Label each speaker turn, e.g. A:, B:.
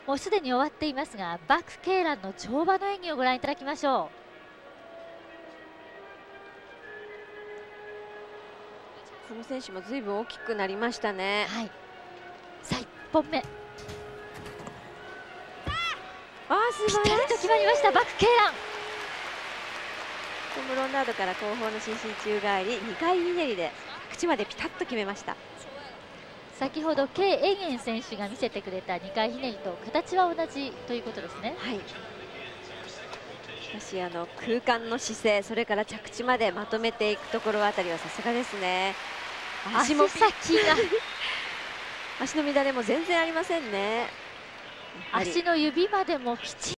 A: もうすでに終わっていますが、バク・ケーランの跳馬の演技をご覧いただきましょ
B: う。この選手もずいぶん大きくなりましたね。
A: はい、さあ1本目、
B: 素晴らしい。
A: ぴったりと決まりました、バク・ケーラン。
B: トム・ロンダードから後方の伸身宙返り2回ひねりで口までピタッと決めました。
A: 先ほど K エゲン選手が見せてくれた2回ひねりと形は同じということですね。
B: はい、しかし空間の姿勢、それから着地までまとめていくところあたりはさすがですね。
A: 足先が
B: 足の乱れも全然ありませんね。
A: 足の指までもきち